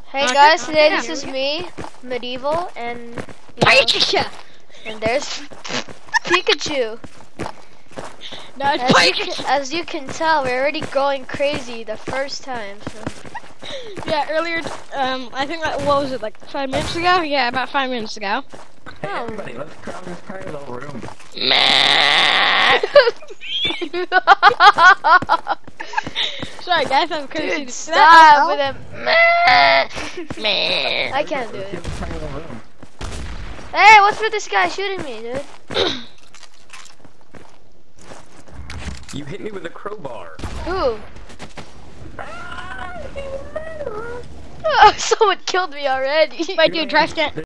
Hey guys, today this is me, Medieval, and and there's Pikachu. No, As you can tell, we're already going crazy the first time. So. Yeah, earlier, I think that, what was it, like 5 minutes ago? Yeah, about 5 minutes ago. Hey everybody, let's crowd this tiny little room. Sorry guys, I'm crazy. Dude, stop with him. I can't do it. Hey, what's with this guy shooting me, dude? You hit me with a crowbar. Who? Oh, someone killed me already. Wait, dude, try stand.